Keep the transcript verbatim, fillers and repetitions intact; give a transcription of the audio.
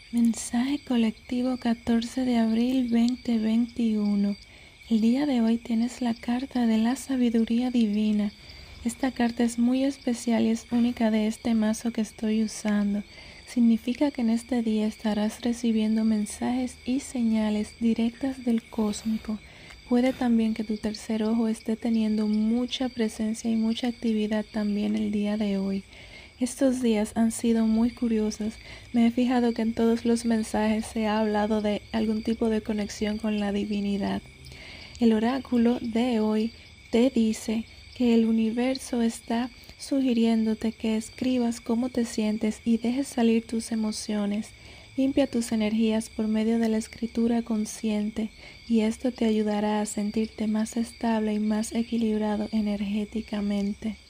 Mensaje colectivo catorce de abril veinte veintiuno. El día de hoy tienes la carta de la sabiduría divina. Esta carta es muy especial y es única de este mazo que estoy usando. Significa que en este día estarás recibiendo mensajes y señales directas del cósmico. Puede también que tu tercer ojo esté teniendo mucha presencia y mucha actividad también el día de hoy. Estos días han sido muy curiosos. Me he fijado que en todos los mensajes se ha hablado de algún tipo de conexión con la divinidad. El oráculo de hoy te dice que el universo está sugiriéndote que escribas cómo te sientes y dejes salir tus emociones. Limpia tus energías por medio de la escritura consciente y esto te ayudará a sentirte más estable y más equilibrado energéticamente.